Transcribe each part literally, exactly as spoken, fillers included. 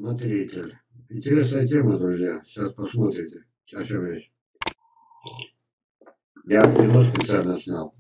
Смотритель. Интересная тема, друзья. Сейчас посмотрите, о чем речь. Я кино специально снял.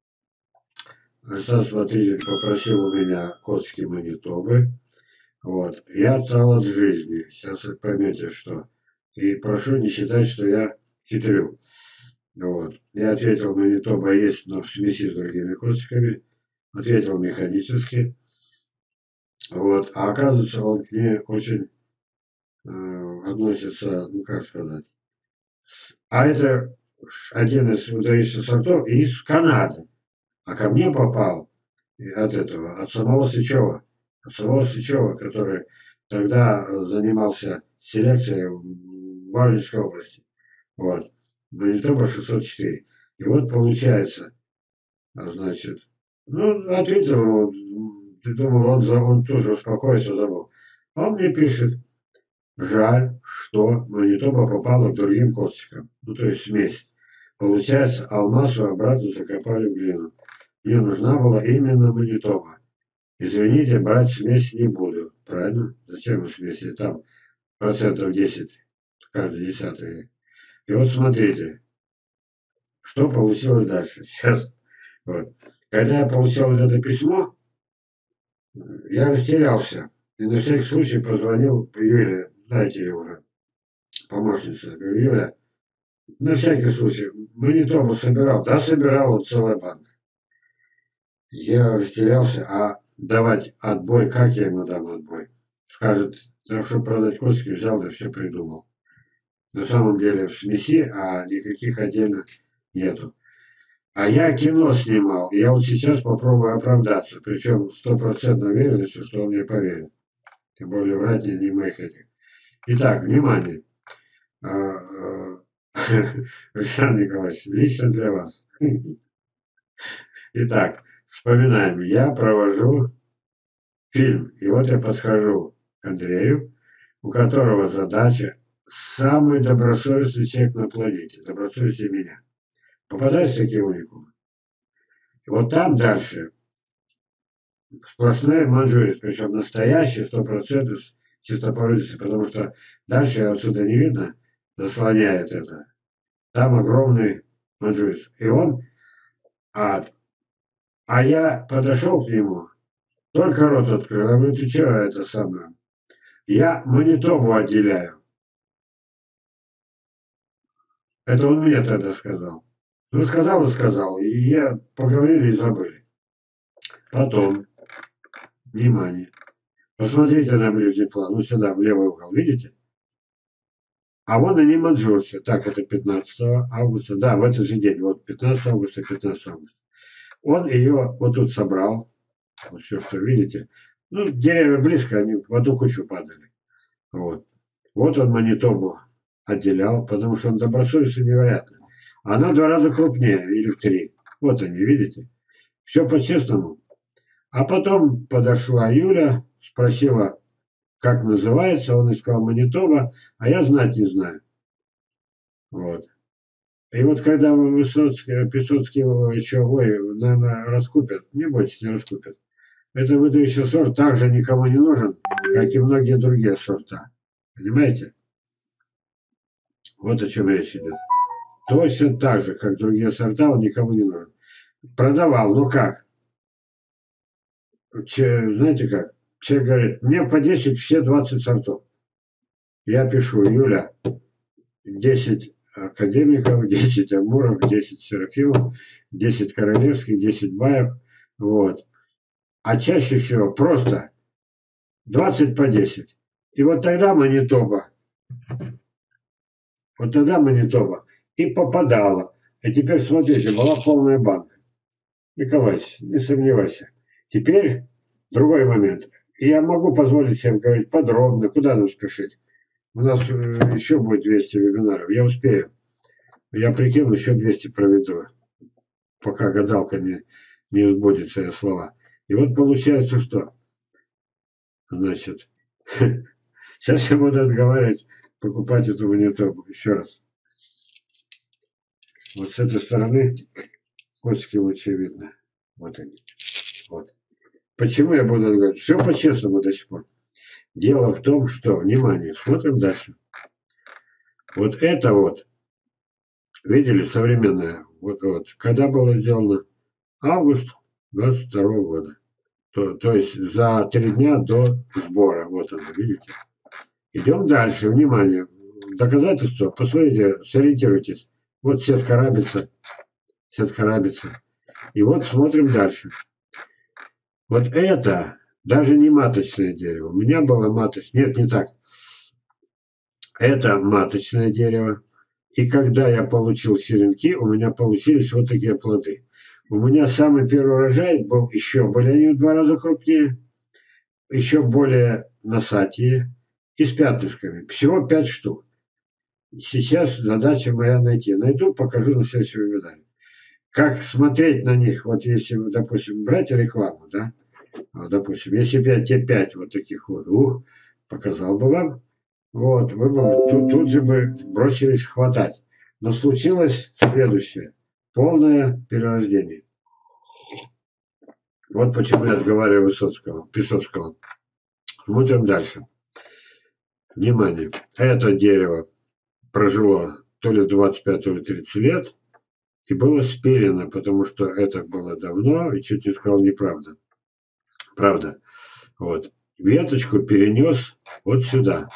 Сам смотритель попросил у меня костки Манитобы. Вот. Я отстал от жизни. Сейчас вы поймете, что. И прошу не считать, что я хитрю. Вот. Я ответил, Манитоба есть, но в смеси с другими костиками. Ответил механически. Вот. А оказывается, он к ней очень э, относится, ну как сказать. А это один из выдающихся сортов из Канады. А ко мне попал от этого, от самого Сычева. От самого Сычева, который тогда занимался селекцией в Варвинской области. Вот. Манитоба шестьсот четыре. И вот получается, значит, ну, ответил ему, ты думал, он, за, он тоже успокоится, забыл. Он мне пишет, жаль, что Манитоба попала к другим косточкам. Ну, то есть смесь. Получается, алмазу обратно закопали в глину. Мне нужна была именно Манитоба. Извините, брать смесь не буду. Правильно? Зачем смесь? Если там процентов десять, каждый десятый. И вот смотрите, что получилось дальше. Сейчас. Вот. Когда я получил вот это письмо, я растерялся. И на всякий случай позвонил Юле, знаете ее уже, помощница. Говорю, Юля, на всякий случай, Манитобу собирал. Да, собирал он целая банка. Я растерялся, а давать отбой, как я ему дам отбой? Скажет, за что продать косточки, взял, да все придумал. На самом деле в смеси, а никаких отдельно нету. А я кино снимал, и я вот сейчас попробую оправдаться, причем стопроцентной уверенностью, что он мне поверит. Тем более врать не, не моих этих. Итак, внимание. А, а, Александр Николаевич, лично для вас. Итак, вспоминаем. Я провожу фильм, и вот я подхожу к Андрею, у которого задача самый добросовестный человек на планете, добросовестнее меня. Попадаются такие уникумы. И вот там дальше сплошной манжурит, причем настоящий, сто процентов чистопородистый, потому что дальше отсюда не видно, заслоняет это. Там огромный манжурит. И он, а, а я подошел к нему, только рот открыл, я говорю, ты что это самое? Я Манитобу отделяю. Это он мне тогда сказал. Ну, сказал и сказал. И я поговорили и забыли. Потом, внимание, посмотрите на ближний план. Ну, сюда, в левый угол, видите? А вон они манжурцы. Так, это пятнадцатого августа. Да, в этот же день. Вот пятнадцатого августа, пятнадцатого августа. Он ее вот тут собрал. Вот все, что видите. Ну, деревья близко, они в одну кучу падали. Вот. Вот он Манитобу отделял, потому что он добросовестный невероятно. Она в два раза крупнее, или в три. Вот они, видите? Все по-честному. А потом подошла Юля, спросила, как называется, он искал Манитоба, а я знать не знаю. Вот. И вот когда Высоцкий, Песоцкий его еще, ой, наверное, раскупят, не бойтесь, не раскупят. Это выдающий сорт также никому не нужен, как и многие другие сорта. Понимаете? Вот о чем речь идет. Точно так же, как другие сорта, он никому не нужен. Продавал, ну как? Че, знаете как? Человек говорит, мне по десять все двадцать сортов. Я пишу, Юля, десять академиков, десять амуров, десять серафимов, десять королевских, десять баев. Вот. А чаще всего просто двадцать по десять. И вот тогда Манитоба, вот тогда Манитоба и попадала. А теперь смотрите, была полная банка. Николаевич, не сомневайся. Теперь другой момент. И я могу позволить себе говорить подробно, куда нам спешить. У нас еще будет двести вебинаров. Я успею. Я прикину, еще двести проведу, пока гадалка не, не сбудет свои слова. И вот получается, что, значит, сейчас я буду отговаривать покупать эту Манитобу. Еще раз. Вот с этой стороны костики лучше видно. Вот они. Вот. Почему я буду говорить? Все по-честному до сих пор. Дело в том, что, внимание, смотрим дальше. Вот это вот, видели, современное, вот, вот, когда было сделано? Август двадцать второго года. То, то есть за три дня до сбора. Вот оно, видите? Идем дальше, внимание. Доказательства, посмотрите, сориентируйтесь. Вот сетка рабица, сетка рабица. И вот смотрим дальше. Вот это даже не маточное дерево. У меня было маточное. Нет, не так. Это маточное дерево. И когда я получил черенки, у меня получились вот такие плоды. У меня самый первый урожай был еще более, они в два раза крупнее, еще более носатые и с пятнышками. Всего пять штук. Сейчас задача моя найти. Найду, покажу на следующем вебинаре. Как смотреть на них, вот если, допустим, брать рекламу, да, вот, допустим, если бы я те пять вот таких вот, ух, показал бы вам, вот, вы бы тут, тут же бы бросились хватать. Но случилось следующее. Полное перерождение. Вот почему я отговариваю Высоцкого, Песоцкого. Смотрим дальше. Внимание. Это дерево прожило то ли двадцать пять, то ли тридцать лет и было спилено, потому что это было давно, и чуть не сказал неправда. Правда. Вот. Веточку перенес вот сюда.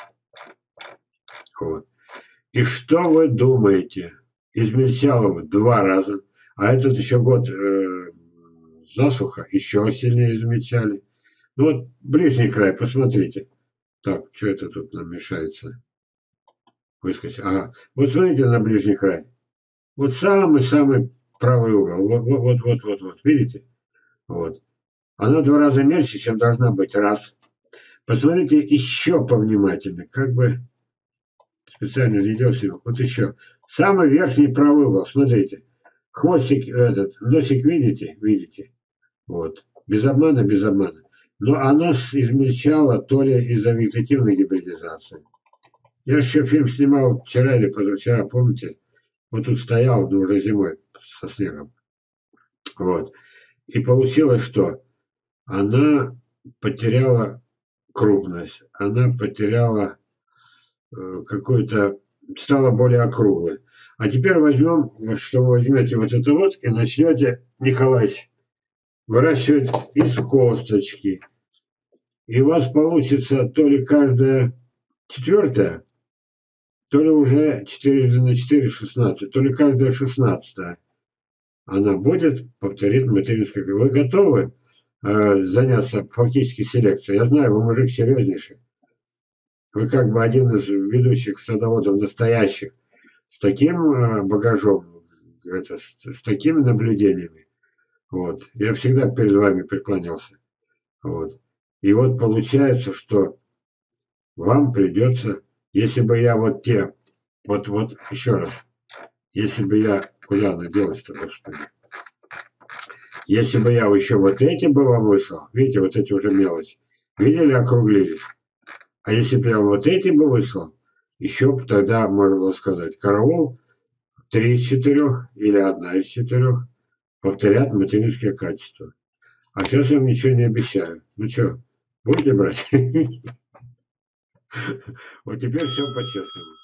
Вот. И что вы думаете? Измельчало в два раза. А этот еще год э, засуха, еще сильнее измельчали. Ну вот ближний край, посмотрите. Так, что это тут нам мешается? Выскочить. Ага. Вот смотрите на ближний край. Вот самый-самый правый угол. Вот, вот, вот, вот, вот, вот. Видите? Вот. Она в два раза меньше, чем должна быть. Раз. Посмотрите еще повнимательнее. Как бы специально глядел себе. Вот еще. Самый верхний правый угол. Смотрите. Хвостик этот. Носик видите? Видите? Вот. Без обмана, без обмана. Но она измельчала то ли из-за вегетативной гибридизации. Я еще фильм снимал вчера или позавчера, помните? Вот тут стоял, но уже зимой со снегом. Вот. И получилось, что она потеряла крупность, она потеряла э, какую-то, стала более округлой. А теперь возьмем, что вы возьмете вот это вот и начнете, Николаевич, выращивать из косточки. И у вас получится то ли каждая четвертая, то ли уже четыре на четыре шестнадцать, то ли каждая шестнадцатая. Она будет повторить материнскую. Вы готовы э, заняться фактически селекцией? Я знаю, вы мужик серьезнейший. Вы как бы один из ведущих садоводов настоящих, с таким э, багажом, это, с, с такими наблюдениями. Вот. Я всегда перед вами преклонялся. Вот. И вот получается, что вам придется, если бы я вот те, вот, вот еще раз, если бы я, куда она делась-то, господи, если бы я еще вот эти бы вам выслал, видите, вот эти уже мелочи, видели, округлились. А если бы я вот эти бы выслал, еще бы тогда, можно было сказать, караул, три из четырех или одна из четырех повторят материнское качество. А сейчас я вам ничего не обещаю. Ну что, будете брать? Вот теперь все по-честному.